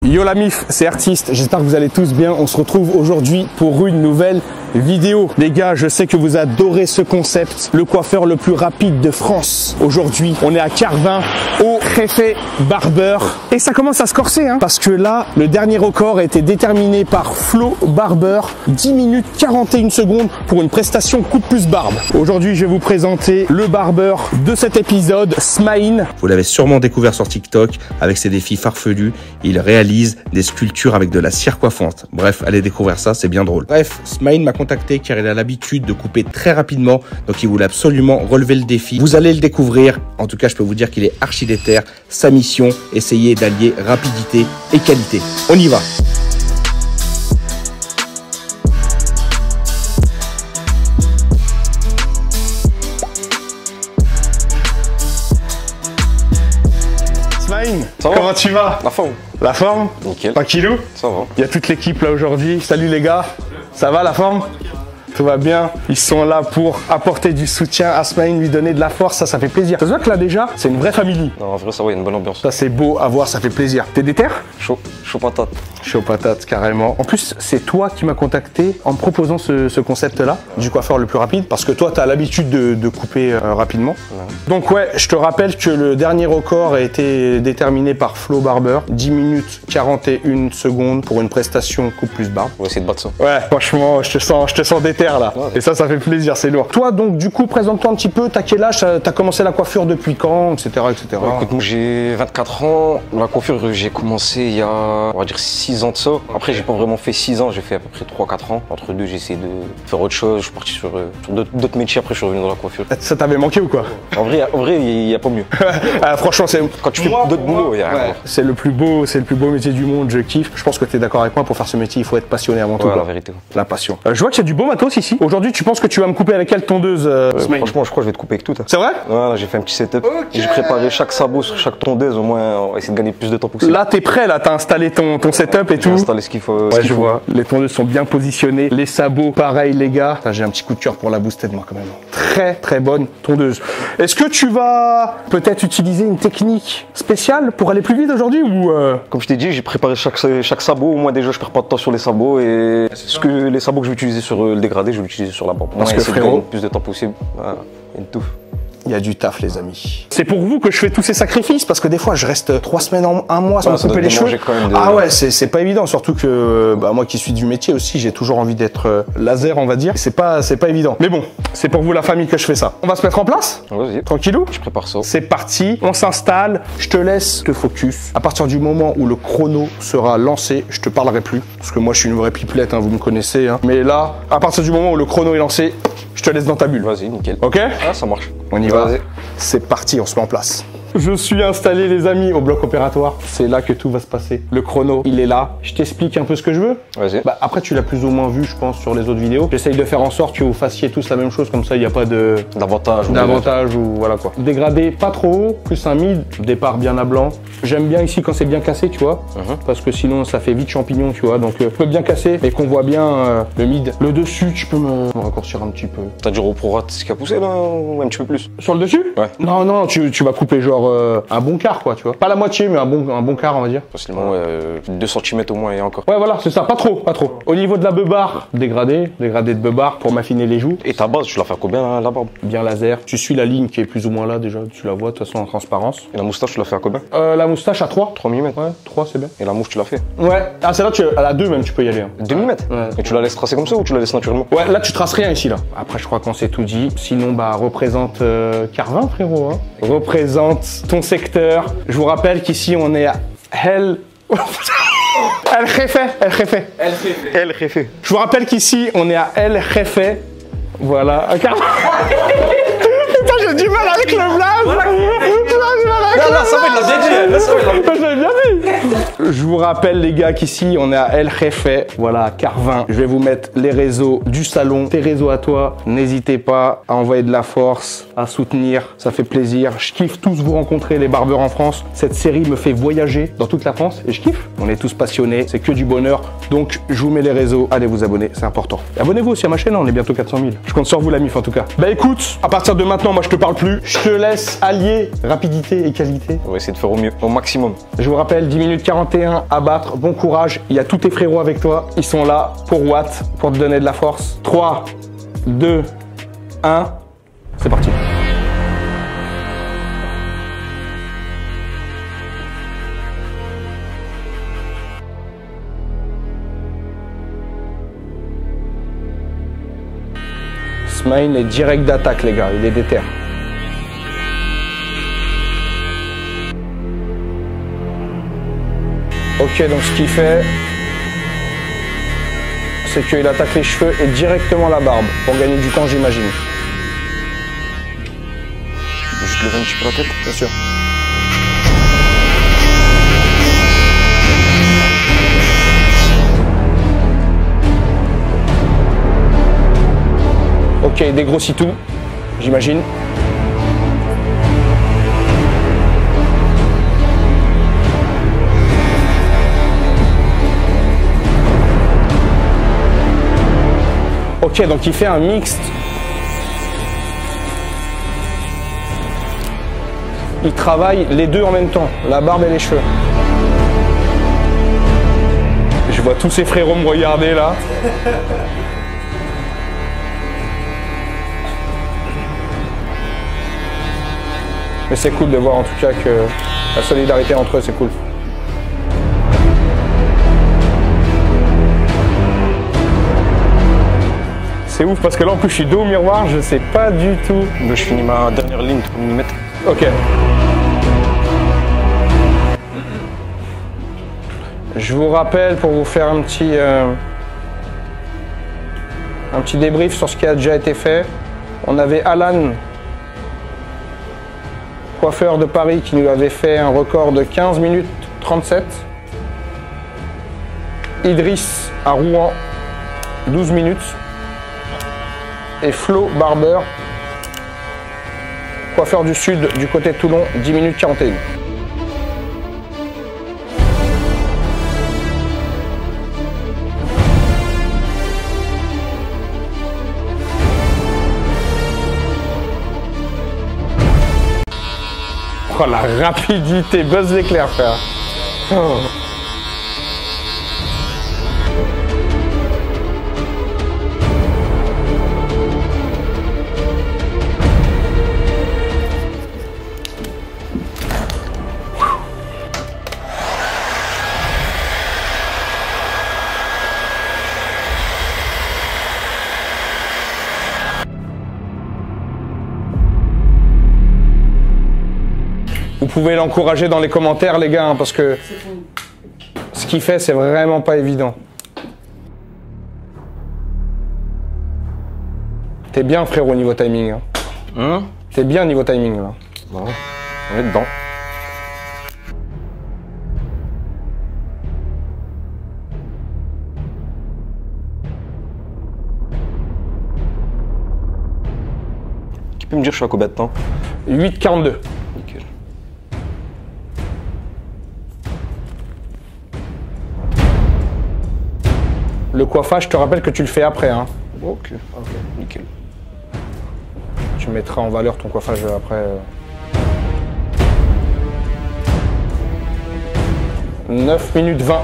Yo la mif, c'est Artiste, j'espère que vous allez tous bien. On se retrouve aujourd'hui pour une nouvelle vidéo. Les gars, je sais que vous adorez ce concept, le coiffeur le plus rapide de France. Aujourd'hui, on est à Carvin, au Préfet Barber. Et ça commence à se corser, hein, parce que là, le dernier record a été déterminé par Flo Barber, 10 minutes 41 secondes pour une prestation coupe plus barbe. Aujourd'hui, je vais vous présenter le barbeur de cet épisode, Smaïn. Vous l'avez sûrement découvert sur TikTok avec ses défis farfelus. Il réalise des sculptures avec de la cire coiffante. Bref, allez découvrir ça, c'est bien drôle. Bref, Smaïn m'a contacté car il a l'habitude de couper très rapidement, donc il voulait absolument relever le défi. Vous allez le découvrir. En tout cas, je peux vous dire qu'il est archi déter. Sa mission, essayer d'allier rapidité et qualité. On y va. Smaïn, comment tu vas? La forme. La forme? Nickel. Tranquillou? Ça va. Il y a toute l'équipe là aujourd'hui. Salut les gars, ça va la forme? Tout va bien. Ils sont là pour apporter du soutien à Smaïn, lui donner de la force, ça fait plaisir. Ça se voit que là déjà, c'est une vraie famille. Non, en vrai, ça va, il y a une bonne ambiance. Ça c'est beau à voir, ça fait plaisir. T'es déter? Chaud patate. Chaud patate, carrément. En plus, c'est toi qui m'as contacté en me proposant ce concept-là, du coiffeur le plus rapide, parce que toi, tu as l'habitude de couper rapidement. Ouais. Donc ouais, je te rappelle que le dernier record a été déterminé par Flo Barber, 10 minutes 41 secondes pour une prestation coupe plus barbe. On va essayer de battre ça. Ouais, franchement, je te sens déter là. Ouais. Et ça fait plaisir, c'est lourd. Toi, donc, du coup, présente-toi un petit peu, t'as quel âge, t'as commencé la coiffure depuis quand, etc. etc. Ouais, écoute, moi j'ai 24 ans. La coiffure, j'ai commencé il y a, on va dire, 6 ans de ça. Après, j'ai pas vraiment fait 6 ans, j'ai fait à peu près 3-4 ans. Entre deux, j'ai essayé de faire autre chose. Je suis parti sur d'autres métiers, après je suis revenu dans la coiffure. Ça t'avait manqué ou quoi? En vrai, il n'y a pas mieux. Franchement, c'est... Quand tu fais d'autres boulots, il y a rien. C'est le plus beau métier du monde, je kiffe. Je pense que tu es d'accord avec moi, pour faire ce métier, il faut être passionné avant tout. Ouais, la vérité. La passion. Je vois qu'il y a du beau matos ici. Aujourd'hui, tu penses que tu vas me couper avec quelle tondeuse Franchement, je crois que je vais te couper avec tout. C'est vrai? Ouais, j'ai fait un petit setup. Okay. J'ai préparé chaque sabot sur chaque tondeuse, au moins on va essayer de gagner plus de temps possible. Là, t'es prêt, là, t'as installé ton setup et tout. J'ai installé ce qu'il faut. Ouais, je vois. Les tondeuses sont bien positionnées. Les sabots, pareil, les gars. J'ai un petit coup de cœur pour la boosted, moi, quand même. Très, très bonne tondeuse. Est-ce que tu vas peut-être utiliser une technique spéciale pour aller plus vite aujourd'hui ou Comme je t'ai dit, j'ai préparé chaque sabot. Au moins, déjà, je perds pas de temps sur les sabots. Et les sabots que je vais utiliser sur le dégradé, je vais l'utiliser sur la barbe. Parce que frérot, le plus de temps possible. Voilà. Et tout. Il y a du taf, les amis. C'est pour vous que je fais tous ces sacrifices, parce que des fois, je reste 3 semaines, un mois sans me couper les cheveux. Ah ouais, c'est pas évident, surtout que moi qui suis du métier aussi, j'ai toujours envie d'être laser, on va dire. C'est pas évident. Mais bon, c'est pour vous la famille que je fais ça. On va se mettre en place? Vas-y. Tranquillou? Je prépare ça. C'est parti, on s'installe, je te laisse te focus. À partir du moment où le chrono sera lancé, je te parlerai plus, parce que moi je suis une vraie pipelette, hein, vous me connaissez. Hein. Mais là, à partir du moment où le chrono est lancé, je te laisse dans ta bulle. Vas-y, nickel. Ok? Ah, ça marche. On y va. C'est parti, on se met en place. Je suis installé, les amis, au bloc opératoire. C'est là que tout va se passer. Le chrono, il est là. Je t'explique un peu ce que je veux. Vas-y. Après, tu l'as plus ou moins vu, je pense, sur les autres vidéos. J'essaye de faire en sorte que vous fassiez tous la même chose, comme ça, il n'y a pas d'avantage ou voilà quoi. Dégradé pas trop haut, plus un mid, départ bien à blanc. J'aime bien ici quand c'est bien cassé, tu vois, parce que sinon, ça fait vite champignon, tu vois. Donc, je peux bien casser et qu'on voit bien le mid. Le dessus, tu peux me raccourcir un petit peu. T'as du reprorate ce qui a poussé là, ou un petit peu plus? Sur le dessus? Ouais. Non, tu vas couper genre un bon quart, quoi, tu vois. Pas la moitié, mais un bon quart, on va dire. Facilement, 2 cm au moins et encore. Ouais, voilà, c'est ça, pas trop. Au niveau de la beubare, dégradé de beubare pour m'affiner les joues. Et ta base, tu la fais combien la barbe? Bien laser. Tu suis la ligne qui est plus ou moins là déjà, tu la vois de toute façon en transparence. Et la moustache, tu la fais à combien? La moustache à 3. 3 mm? Ouais, 3 c'est bien. Et la mouche, tu la fais? Ouais. Ah, c'est là, à la 2 même, tu peux y aller. Hein. 2 mm? Ouais. Et tu la laisses tracer comme ça ou tu la laisses naturellement? Ouais, là, tu traces rien ici, là. Après, je crois qu'on s'est tout dit. Sinon, représente Carvin, frérot. Hein. Représente ton secteur. Je vous rappelle qu'ici, on est à El Jefe. Je vous rappelle qu'ici, on est à El Jefe. Voilà. Putain, j'ai du mal avec le blaze. Là, ça va, il l'a bien dit. Je l'avais bien dit. Je vous rappelle, les gars, qu'ici, on est à El Jefe. Voilà, Carvin. Je vais vous mettre les réseaux du salon, tes réseaux à toi. N'hésitez pas à envoyer de la force, à soutenir. Ça fait plaisir. Je kiffe tous vous rencontrer, les barbeurs en France. Cette série me fait voyager dans toute la France et je kiffe. On est tous passionnés. C'est que du bonheur. Donc je vous mets les réseaux, allez vous abonner, c'est important. Et abonnez-vous aussi à ma chaîne, on est bientôt 400 000. Je compte sur vous la MIF en tout cas. Bah écoute, à partir de maintenant, moi je te parle plus. Je te laisse allier rapidité et qualité. On va essayer de faire au mieux, au maximum. Je vous rappelle, 10 minutes 41 à battre, bon courage. Il y a tous tes frérots avec toi. Ils sont là pour Watt, pour te donner de la force. 3, 2, 1, c'est parti. Smaïn est direct d'attaque les gars, il est déter. Ok, donc ce qu'il fait, c'est qu'il attaque les cheveux et directement la barbe, pour gagner du temps j'imagine. Juste lever un petit peu la tête. Bien sûr. Ok, il dégrossit tout, j'imagine. Ok, donc il fait un mixte. Il travaille les deux en même temps, la barbe et les cheveux. Je vois tous ces frérots me regarder là. Mais c'est cool de voir en tout cas que la solidarité entre eux, c'est cool. C'est ouf parce que là en plus je suis dos au miroir, je sais pas du tout. Donc je finis ma dernière ligne pour m'y mettre. Ok. Je vous rappelle pour vous faire un petit débrief sur ce qui a déjà été fait. On avait Alan, coiffeur de Paris, qui nous avait fait un record de 15 minutes 37. Idriss à Rouen, 12 minutes. Et Flo Barber, coiffeur du Sud, du côté de Toulon, 10 minutes 41. Oh la rapidité, buzz l'éclair frère. Oh. Vous pouvez l'encourager dans les commentaires les gars, hein, parce que ce qu'il fait c'est vraiment pas évident. T'es bien frérot au niveau timing. Hein. T'es bien niveau timing là. Bon, on est dedans. Tu peux me dire je suis à combien de temps? 8,42. Nickel. Le coiffage, je te rappelle que tu le fais après. Hein. Ok, nickel. Tu mettras en valeur ton coiffage après. 9 minutes 20.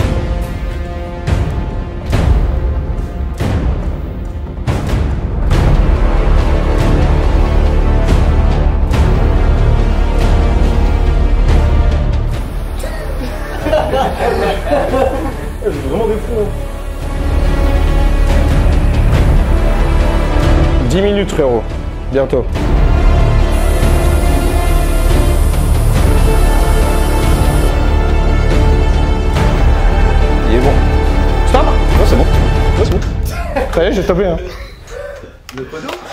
Vraiment des fous. 10 minutes frérot, bientôt. Il est bon. Stop. Non, c'est bon. Ouais, c'est bon. Ça y est, j'ai stoppé. Hein. Le poids d'eau.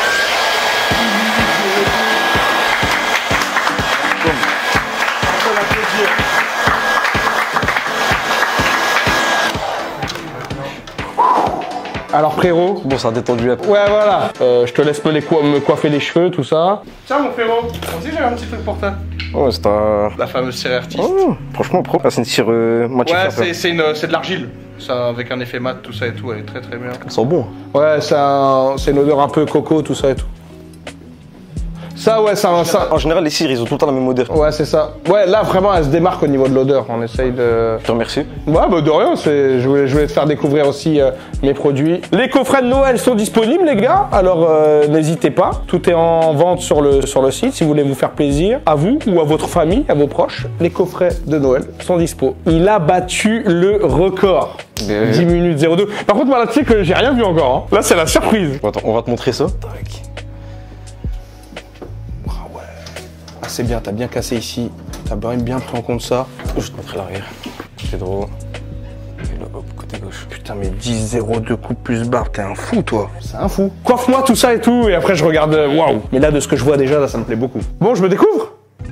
Alors frérot. Bon, ça a détendu la... Ouais voilà. Je te laisse me coiffer les cheveux, tout ça. Tiens mon frérot, on dit j'ai un petit truc pour toi. Ouais, c'est un... La fameuse cire artiste. Oh, franchement, propre. C'est une cire matière. Ouais, c'est de l'argile. Ça, avec un effet mat, tout ça et tout, elle est très très bien. Ça sent bon. Ouais, c'est une odeur un peu coco, tout ça et tout. Ça, ouais, ça. En général, les cires, ils ont tout le temps la même odeur. Ouais, c'est ça. Ouais, là, vraiment, elle se démarque au niveau de l'odeur. On essaye de... Je te remercie. Ouais, bah de rien, je voulais te faire découvrir aussi mes produits. Les coffrets de Noël sont disponibles, les gars, alors n'hésitez pas. Tout est en vente sur le site si vous voulez vous faire plaisir, à vous ou à votre famille, à vos proches. Les coffrets de Noël sont dispo. Il a battu le record. 10 minutes 02. Par contre, moi, là, tu sais que j'ai rien vu encore. Hein. Là, c'est la surprise. Attends, on va te montrer ça. Ah, c'est bien, t'as bien cassé ici. T'as bien pris en compte ça. Je vais te montrer l'arrière. C'est drôle. Et là, hop, côté gauche. Putain, mais 10-02 coupe plus barbe, t'es un fou, toi. C'est un fou. Coiffe-moi tout ça et tout, et après je regarde. Waouh. Mais là, de ce que je vois déjà, là, ça me plaît beaucoup. Bon, je me découvre.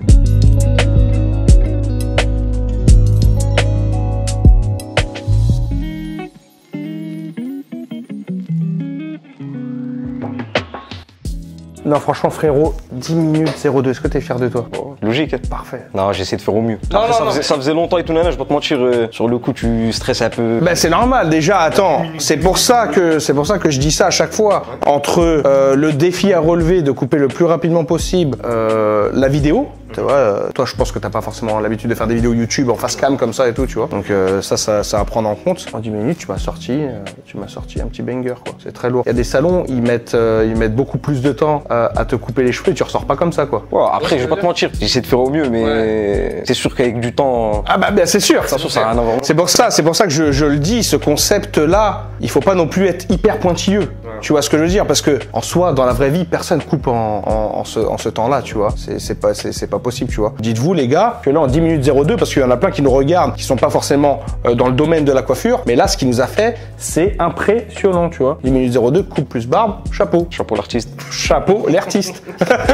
Non, franchement, frérot, 10 minutes 02. Est-ce que t'es fier de toi? Logique. Parfait. Non, j'ai essayé de faire au mieux. Non, Après, non, ça faisait longtemps et tout, nana, je vais pas te mentir. Sur le coup, tu stresses un peu. Ben c'est normal déjà, attends, c'est pour ça que je dis ça à chaque fois. Entre le défi à relever de couper le plus rapidement possible la vidéo, tu vois, toi je pense que t'as pas forcément l'habitude de faire des vidéos YouTube en face cam comme ça et tout, tu vois. Donc ça à prendre en compte. En 10 minutes, tu m'as sorti un petit banger quoi. C'est très lourd. Il y a des salons, ils mettent beaucoup plus de temps à te couper les cheveux et tu ressors pas comme ça quoi. Ouais, après, je vais pas te mentir, j'essaie de faire au mieux, mais c'est sûr qu'avec du temps. Ah bah c'est sûr. Ça n'a rien à voir. C'est pour ça que je le dis, ce concept-là, il faut pas non plus être hyper pointilleux. Ouais. Tu vois ce que je veux dire? Parce que en soi, dans la vraie vie, personne coupe en ce temps-là, tu vois. C'est pas possible, tu vois. Dites-vous les gars que là en 10 minutes 02, parce qu'il y en a plein qui nous regardent, qui sont pas forcément dans le domaine de la coiffure, mais là, ce qu'il nous a fait, c'est impressionnant, tu vois. 10 minutes 02, coupe plus barbe, chapeau. Chapeau l'artiste. Chapeau l'artiste.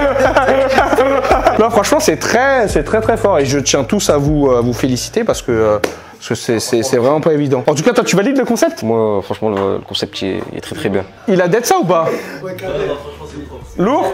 Non, franchement, c'est très fort et je tiens tous à vous féliciter parce que c'est vraiment pas évident. En tout cas, toi, tu valides le concept? Moi, franchement, le concept il est très très bien. Il a d'être ça ou pas? Ouais, carré. Franchement, c'est propre. Lourd?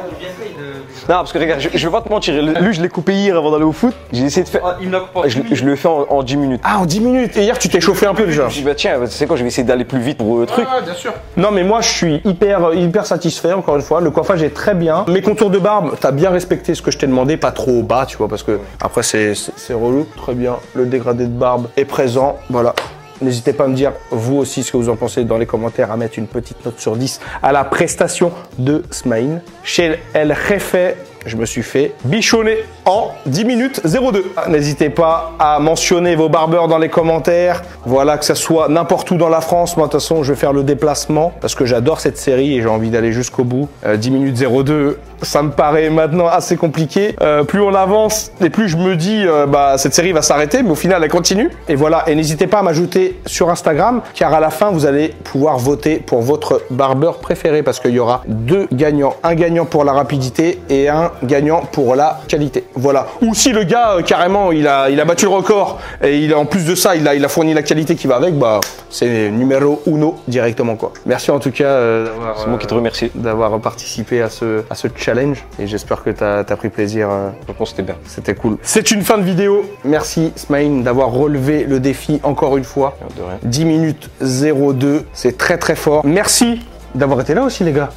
Non, parce que regarde, je vais pas te mentir. Lui, je l'ai coupé hier avant d'aller au foot. J'ai essayé de faire. Ah, il me l'a coupé en 10 minutes. Je le fais en 10 minutes. Ah, en 10 minutes. Et hier, tu t'es chauffé un peu déjà. Je me suis dit, bah tiens, tu sais quoi, je vais essayer d'aller plus vite pour le truc. Ouais, bien sûr. Non, mais moi, je suis hyper satisfait, encore une fois. Le coiffage est très bien. Mes contours de barbe, t'as bien respecté ce que je t'ai demandé, pas trop bas, tu vois, parce que après, c'est relou. Très bien. Le dégradé de barbe est présent. Voilà. N'hésitez pas à me dire, vous aussi, ce que vous en pensez dans les commentaires, à mettre une petite note sur 10 à la prestation de Smaïn. Chez El Jefe, je me suis fait bichonner en 10 minutes 02. N'hésitez pas à mentionner vos barbeurs dans les commentaires. Voilà, que ça soit n'importe où dans la France. Moi, de toute façon, je vais faire le déplacement parce que j'adore cette série et j'ai envie d'aller jusqu'au bout. 10 minutes 02, ça me paraît maintenant assez compliqué. Plus on avance et plus je me dis, cette série va s'arrêter, mais au final, elle continue. Et voilà, et n'hésitez pas à m'ajouter sur Instagram, car à la fin, vous allez pouvoir voter pour votre barbeur préféré parce qu'il y aura 2 gagnants. Un gagnant pour la rapidité et un gagnant pour la qualité. Voilà. Ou si le gars, carrément, il a battu le record et en plus de ça, il a fourni la qualité qui va avec, c'est numéro 1 directement, quoi. Merci en tout cas C'est moi qui te remercie d'avoir participé à ce challenge et j'espère que t'as pris plaisir. Je pense que c'était bien. C'était cool. C'est une fin de vidéo. Merci Smaïn d'avoir relevé le défi encore une fois. De rien. 10 minutes 02, c'est très fort. Merci d'avoir été là aussi les gars.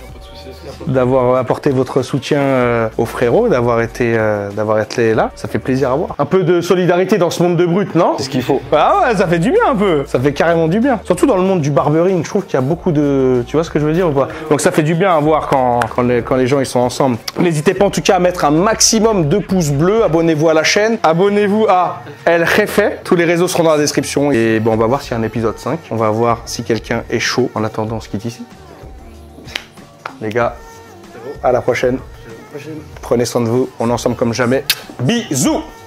D'avoir apporté votre soutien aux frérots, d'avoir été là, ça fait plaisir à voir. Un peu de solidarité dans ce monde de brut, non? C'est ce qu'il faut. Ah ouais, ça fait du bien un peu. Ça fait carrément du bien. Surtout dans le monde du barbering, je trouve qu'il y a beaucoup de... Tu vois ce que je veux dire ou pas? Donc ça fait du bien à voir quand les gens ils sont ensemble. N'hésitez pas en tout cas à mettre un maximum de pouces bleus. Abonnez-vous à la chaîne. Abonnez-vous à El Jefe. Tous les réseaux seront dans la description. Et bon, on va voir s'il y a un épisode 5. On va voir si quelqu'un est chaud. En attendant, on se quitte ici. Les gars, à la prochaine. Prenez soin de vous. On est ensemble comme jamais. Bisous!